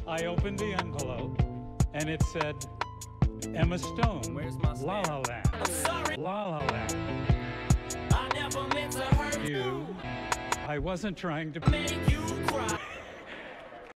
I opened the envelope, and it said, Emma Stone, Where's my La La Land. I'm sorry. La La Land. I never meant to hurt You. I wasn't trying to make you